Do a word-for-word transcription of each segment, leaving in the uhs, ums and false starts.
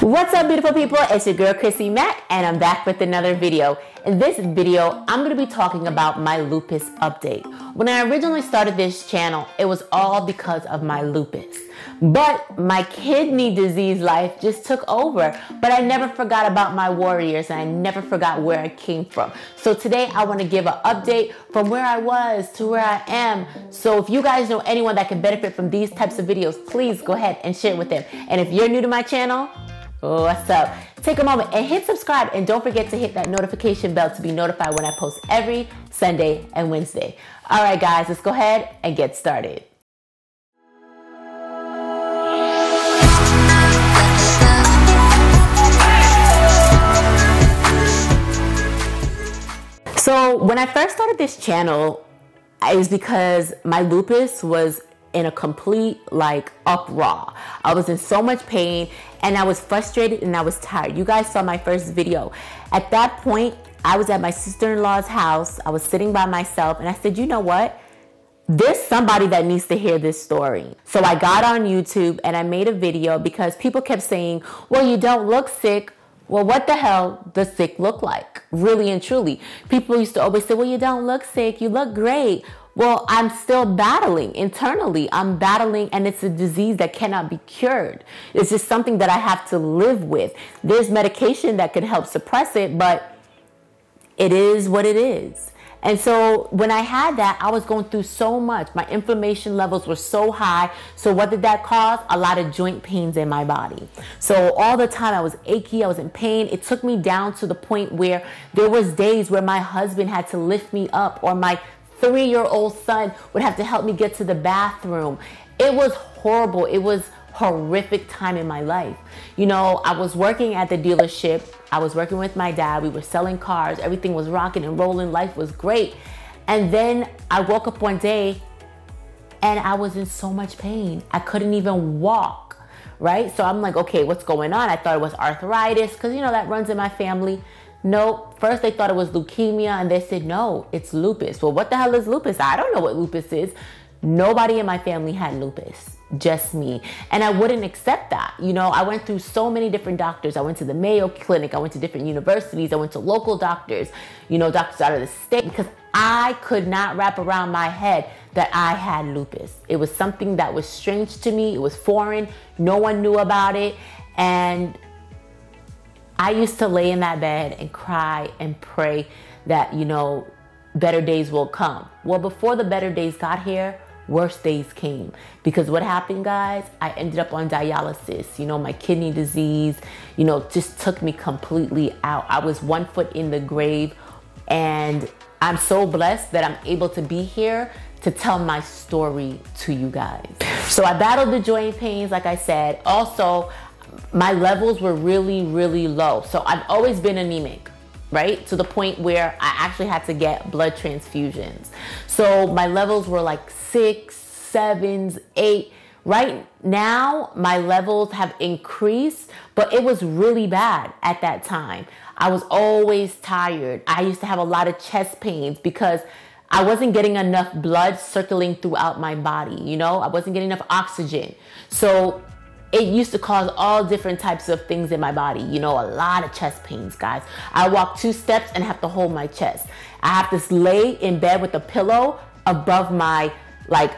What's up, beautiful people? It's your girl Chrissy Mack, and I'm back with another video. In this video, I'm going to be talking about my lupus update. When I originally started this channel, it was all because of my lupus. But my kidney disease life just took over. But I never forgot about my warriors, and I never forgot where I came from. So today I want to give an update from where I was to where I am. So if you guys know anyone that can benefit from these types of videos, please go ahead and share it with them. And if you're new to my channel, what's up? Take a moment and hit subscribe, and don't forget to hit that notification bell to be notified when I post every Sunday and Wednesday. All right, guys, let's go ahead and get started. So when I first started this channel, it was because my lupus was in a complete like uproar. I was in so much pain and I was frustrated and I was tired. You guys saw my first video. At that point, I was at my sister-in-law's house. I was sitting by myself and I said, you know what? There's somebody that needs to hear this story. So I got on YouTube and I made a video because people kept saying, well, you don't look sick. Well, what the hell does sick look like? Really and truly. People used to always say, well, you don't look sick. You look great. Well, I'm still battling internally. I'm battling, and it's a disease that cannot be cured. It's just something that I have to live with. There's medication that can help suppress it, but it is what it is. And so when I had that, I was going through so much. My inflammation levels were so high. So what did that cause? A lot of joint pains in my body. So all the time I was achy, I was in pain. It took me down to the point where there was days where my husband had to lift me up, or my three-year-old son would have to help me get to the bathroom. It was horrible. It was horrific time in my life. You know, I was working at the dealership. I was working with my dad. We were selling cars. Everything was rocking and rolling. Life was great. And then I woke up one day and I was in so much pain. I couldn't even walk, right? So I'm like, okay, what's going on? I thought it was arthritis because, you know, that runs in my family. No, first they thought it was leukemia, and they said, no, it's lupus. Well, what the hell is lupus? I don't know what lupus is. Nobody in my family had lupus, just me. And I wouldn't accept that. You know, I went through so many different doctors. I went to the Mayo Clinic. I went to different universities. I went to local doctors, you know, doctors out of the state, because I could not wrap around my head that I had lupus. It was something that was strange to me. It was foreign. No one knew about it. And I used to lay in that bed and cry and pray that, you know, better days will come. Well, before the better days got here, worse days came. Because what happened, guys, I ended up on dialysis. You know, my kidney disease, you know, just took me completely out. I was one foot in the grave, and I'm so blessed that I'm able to be here to tell my story to you guys. So I battled the joint pains, like I said. Also, my levels were really, really low. So I've always been anemic, right? To the point where I actually had to get blood transfusions. So my levels were like six, sevens, eight. Right now, my levels have increased, but it was really bad at that time. I was always tired. I used to have a lot of chest pains because I wasn't getting enough blood circulating throughout my body. You know, I wasn't getting enough oxygen. So it used to cause all different types of things in my body. You know, a lot of chest pains, guys. I walk two steps and have to hold my chest. I have to lay in bed with a pillow above my, like,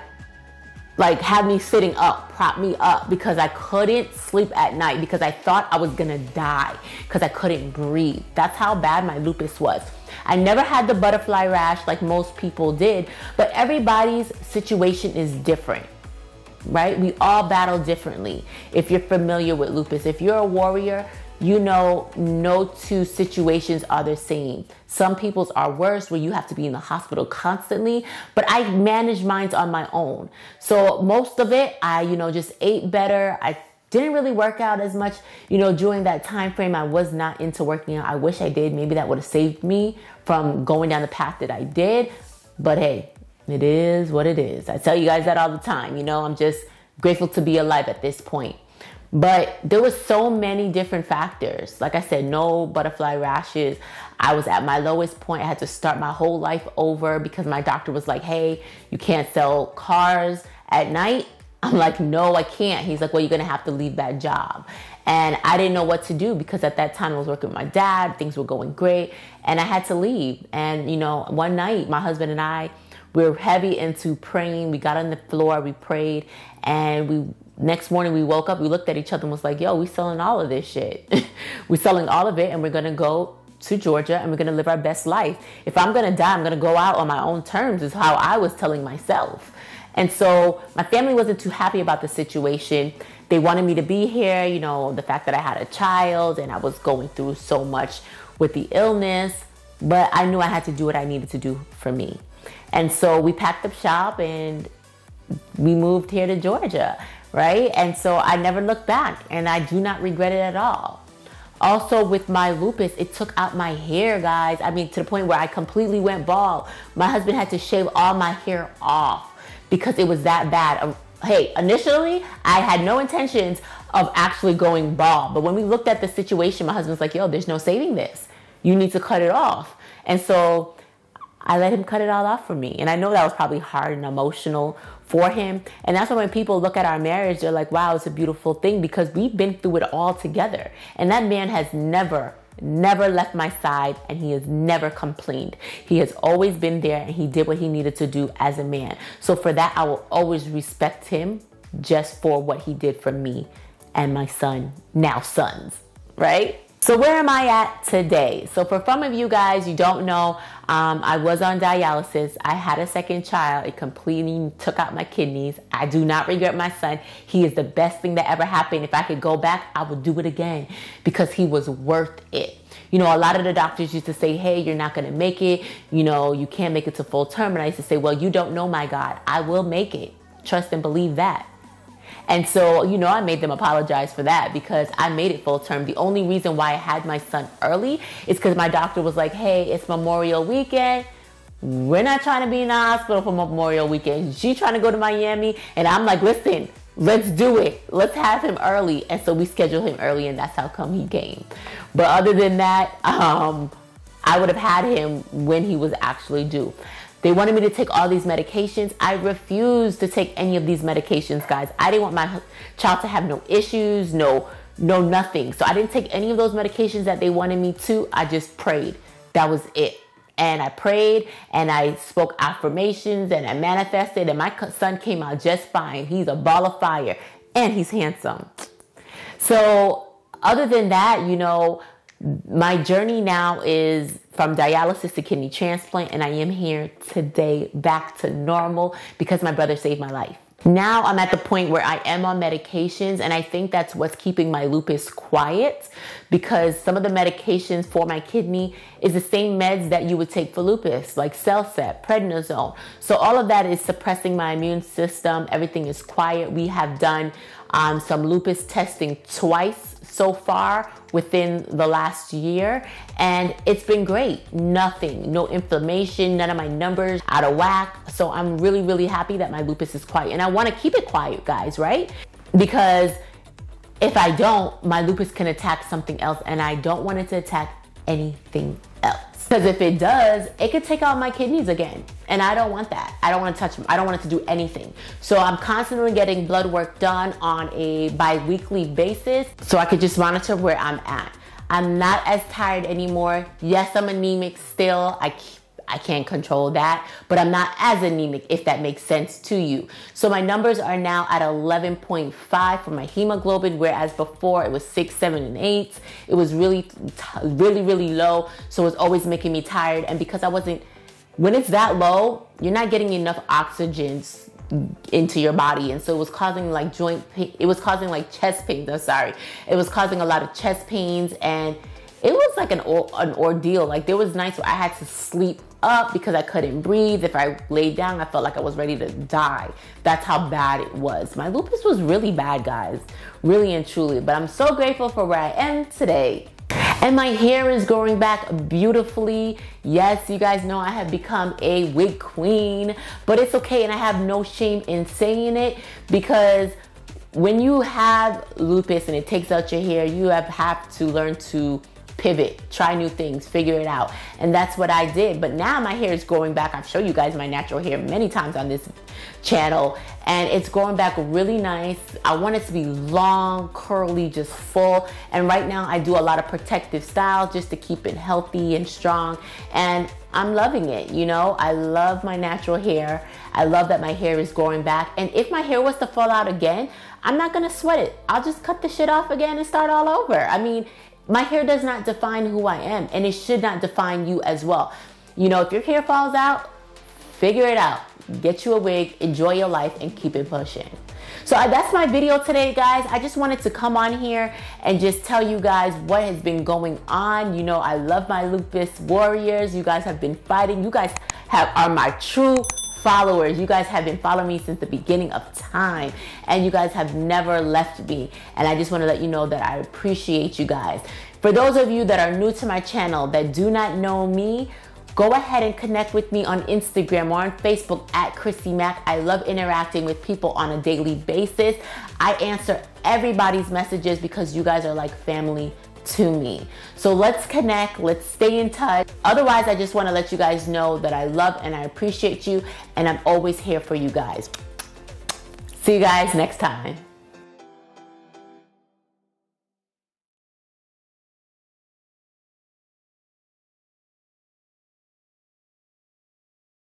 like have me sitting up, prop me up, because I couldn't sleep at night because I thought I was gonna die because I couldn't breathe. That's how bad my lupus was. I never had the butterfly rash like most people did, but everybody's situation is different. Right? We all battle differently. If you're familiar with lupus, if you're a warrior, you know no two situations are the same. Some people's are worse, where you have to be in the hospital constantly, but I managed mine on my own. So most of it, I, you know, just ate better. I didn't really work out as much, you know, during that time frame. I was not into working out. I wish I did. Maybe that would have saved me from going down the path that I did. But hey, it is what it is. I tell you guys that all the time. You know, I'm just grateful to be alive at this point. But there was so many different factors. Like I said, no butterfly rashes. I was at my lowest point. I had to start my whole life over because my doctor was like, hey, you can't sell cars at night. I'm like, no, I can't. He's like, well, you're going to have to leave that job. And I didn't know what to do because at that time I was working with my dad, things were going great, and I had to leave. And, you know, one night, my husband and I, we were heavy into praying. We got on the floor, we prayed, and we next morning we woke up, we looked at each other and was like, yo, we selling all of this shit. We're selling all of it, and we're going to go to Georgia and we're going to live our best life. If I'm going to die, I'm going to go out on my own terms, is how I was telling myself. And so my family wasn't too happy about the situation. They wanted me to be here, you know, the fact that I had a child and I was going through so much with the illness, but I knew I had to do what I needed to do for me. And so we packed up shop and we moved here to Georgia, right? And so I never looked back, and I do not regret it at all. Also, with my lupus, it took out my hair, guys. I mean, to the point where I completely went bald. My husband had to shave all my hair off because it was that bad. Hey, initially, I had no intentions of actually going bald. But when we looked at the situation, my husband's like, yo, there's no saving this. You need to cut it off. And so I let him cut it all off for me. And I know that was probably hard and emotional for him. And that's why when people look at our marriage, they're like, wow, it's a beautiful thing, because we've been through it all together. And that man has never, never left my side, and he has never complained. He has always been there, and he did what he needed to do as a man. So for that, I will always respect him just for what he did for me and my son, now sons, right? So where am I at today? So for some of you guys, you don't know, um, I was on dialysis. I had a second child. It completely took out my kidneys. I do not regret my son. He is the best thing that ever happened. If I could go back, I would do it again, because he was worth it. You know, a lot of the doctors used to say, hey, you're not going to make it. You know, you can't make it to full term. And I used to say, well, you don't know my God. I will make it. Trust and believe that. And so, you know, I made them apologize for that, because I made it full term. The only reason why I had my son early is because my doctor was like, hey, it's Memorial Weekend. We're not trying to be in the hospital for Memorial Weekend. She's trying to go to Miami. And I'm like, listen, let's do it. Let's have him early. And so we scheduled him early, and that's how come he came. But other than that, um, I would have had him when he was actually due. They wanted me to take all these medications. I refused to take any of these medications, guys. I didn't want my child to have no issues, no, no nothing. So I didn't take any of those medications that they wanted me to. I just prayed. That was it. And I prayed, and I spoke affirmations, and I manifested, and my son came out just fine. He's a ball of fire, and he's handsome. So other than that, you know, my journey now is from dialysis to kidney transplant, and I am here today back to normal because my brother saved my life. Now I'm at the point where I am on medications, and I think that's what's keeping my lupus quiet, because some of the medications for my kidney is the same meds that you would take for lupus, like Cellcept, prednisone. So all of that is suppressing my immune system. Everything is quiet. We have done um, some lupus testing twice so far within the last year, and it's been great. Nothing, no inflammation, none of my numbers out of whack. So I'm really, really happy that my lupus is quiet, and I want to keep it quiet, guys, right? Because if I don't, my lupus can attack something else, and I don't want it to attack anything else. Because if it does, it could take out my kidneys again. And I don't want that. I don't want to touch them. I don't want it to do anything. So I'm constantly getting blood work done on a bi-weekly basis, so I could just monitor where I'm at. I'm not as tired anymore. Yes, I'm anemic still. I I can't control that, but I'm not as anemic, if that makes sense to you. So my numbers are now at eleven point five for my hemoglobin, whereas before it was six, seven, and eight. It was really, really, really low. So it's always making me tired. And because I wasn't, when it's that low, you're not getting enough oxygen into your body, and so it was causing like joint pain. It was causing like chest pains. I'm sorry. It was causing a lot of chest pains, and it was like an, an ordeal. Like there was nights where I had to sleep up because I couldn't breathe. If I laid down, I felt like I was ready to die. That's how bad it was. My lupus was really bad, guys, really and truly. But I'm so grateful for where I am today. And my hair is growing back beautifully. Yes, you guys know I have become a wig queen, but it's okay, and I have no shame in saying it, because when you have lupus and it takes out your hair, you have, have to learn to pivot, try new things, figure it out. And that's what I did. But now my hair is growing back. I've shown you guys my natural hair many times on this channel, and it's growing back really nice. I want it to be long, curly, just full. And right now I do a lot of protective styles just to keep it healthy and strong. And I'm loving it, you know? I love my natural hair. I love that my hair is growing back. And if my hair was to fall out again, I'm not gonna sweat it. I'll just cut the shit off again and start all over. I mean, my hair does not define who I am, and it should not define you as well. You know, if your hair falls out, figure it out. Get you a wig, enjoy your life, and keep it pushing. So uh, that's my video today, guys. I just wanted to come on here and just tell you guys what has been going on. You know, I love my lupus warriors. You guys have been fighting. You guys have are my true followers. You guys have been following me since the beginning of time, and you guys have never left me. And I just want to let you know that I appreciate you guys. For those of you that are new to my channel that do not know me, go ahead and connect with me on Instagram or on Facebook at Chrissy Mack. I love interacting with people on a daily basis. I answer everybody's messages because you guys are like family to me. So let's connect, let's stay in touch. Otherwise, I just want to let you guys know that I love and I appreciate you, and I'm always here for you guys. See you guys next time.